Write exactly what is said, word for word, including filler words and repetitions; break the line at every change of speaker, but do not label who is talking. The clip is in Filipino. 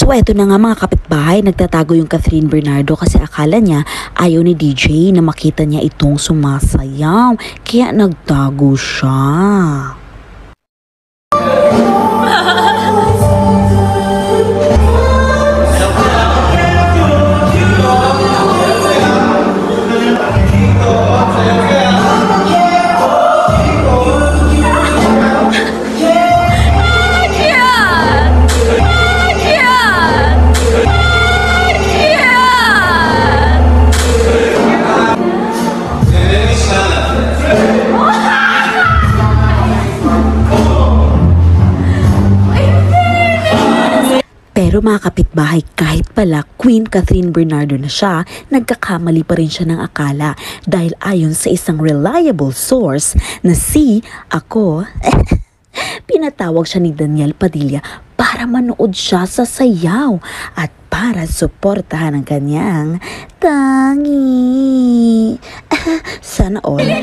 So eto na nga mga kapitbahay, nagtatago yung Catherine Bernardo kasi akala niya ayaw ni D J na makita niya itong sumasayaw. Kaya nagtago siya. Pero mga kapitbahay, kahit pala Queen Catherine Bernardo na siya, nagkakamali pa rin siya ng akala dahil ayon sa isang reliable source na si ako, pinatawag siya ni Daniel Padilla para manood siya sa sayaw at para suportahan ang kanyang tangi. Sana all.